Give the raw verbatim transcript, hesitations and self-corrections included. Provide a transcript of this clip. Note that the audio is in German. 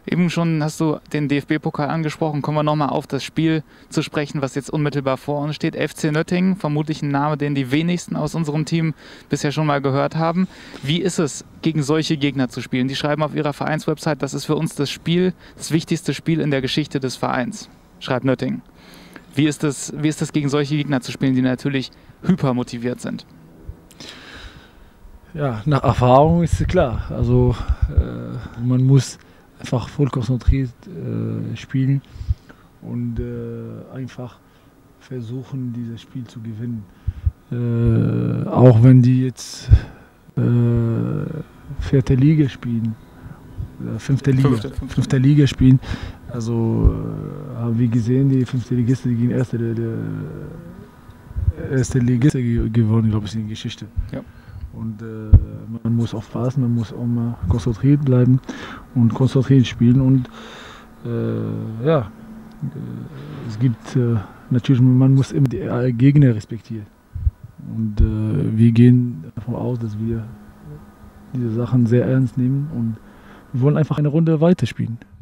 Eben schon hast du den D F B-Pokal angesprochen. Kommen wir nochmal auf das Spiel zu sprechen, was jetzt unmittelbar vor uns steht. F C Nöttingen, vermutlich ein Name, den die wenigsten aus unserem Team bisher schon mal gehört haben. Wie ist es, gegen solche Gegner zu spielen? Die schreiben auf ihrer Vereinswebsite, das ist für uns das Spiel, das wichtigste Spiel in der Geschichte des Vereins, schreibt Nöttingen. Wie ist es, wie ist es, gegen solche Gegner zu spielen, die natürlich hypermotiviert sind? Ja, nach Erfahrung ist es klar. Also äh, man muss einfach voll konzentriert äh, spielen und äh, einfach versuchen, dieses Spiel zu gewinnen. Äh, auch wenn die jetzt äh, vierte Liga spielen, oder fünfte Liga, fünfte, fünfte. fünfte Liga spielen. Also äh, haben wir gesehen, die fünfte Ligisten gegen erste, der, der erste Ligisten gewonnen, glaube ich, in der Geschichte. Ja. Und äh, man muss aufpassen, man muss auch mal konzentriert bleiben und konzentriert spielen. Und äh, ja, äh, es gibt äh, natürlich, man muss immer die Gegner respektieren. Und äh, wir gehen davon aus, dass wir diese Sachen sehr ernst nehmen und wir wollen einfach eine Runde weiterspielen.